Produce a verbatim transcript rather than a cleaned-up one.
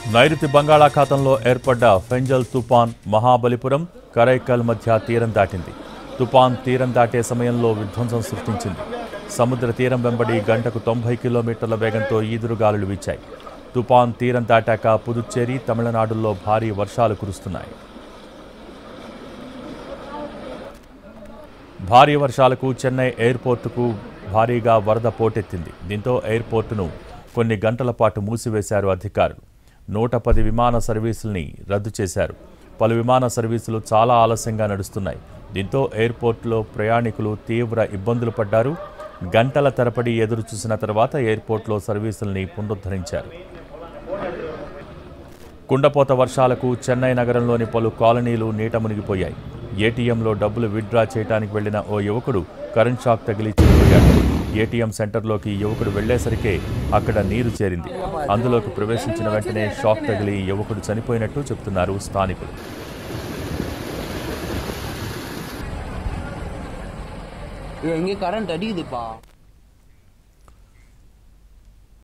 నైరుతి బంగాళాఖాతంలో ఏర్పడ్డ ఫెంజల్ తుపాన్ మహాబలిపురం కరైకల్ మధ్య తీరం దాటింది. తుపాన్ తీరం దాటే సమయంలో విధ్వంసం సృష్టించింది. సముద్ర తీరం వెంబడి గంటకు తొంభై కిలోమీటర్ల వేగంతో ఈదురుగాలులు వీచాయి. తుపాన్ తీరం దాటాక పుదుచ్చేరి, తమిళనాడుల్లో భారీ వర్షాలు కురుస్తున్నాయి. భారీ వర్షాలకు చెన్నై ఎయిర్పోర్టుకు భారీగా వరద పోటెత్తింది. దీంతో ఎయిర్పోర్టును కొన్ని గంటల పాటు మూసివేశారు అధికారులు. నూట పది విమాన సర్వీసుల్ని రద్దు చేశారు. పలు విమాన సర్వీసులు చాలా ఆలస్యంగా నడుస్తున్నాయి. దీంతో ఎయిర్పోర్టులో ప్రయాణికులు తీవ్ర ఇబ్బందులు పడ్డారు. గంటల తరబడి ఎదురు చూసిన తర్వాత ఎయిర్పోర్టులో సర్వీసుల్ని పునరుద్ధరించారు. కుండపోత వర్షాలకు చెన్నై నగరంలోని పలు కాలనీలు నీట మునిగిపోయాయి. ఏటీఎంలో డబ్బులు విత్డ్రా చేయడానికి వెళ్లిన ఓ యువకుడు కరెంట్ షాక్ తగిలి చనిపోయాడు. ఏటీఎం సెంటర్లోకి యువకుడు వెళ్లేసరికే అక్కడ నీరు చేరింది. అందులోకి ప్రవేశించిన వెంటనే షాక్ తగిలి యువకుడు చనిపోయినట్టు చెబుతున్నారు స్థానికులు. కరెంట్ అడిగిదిపా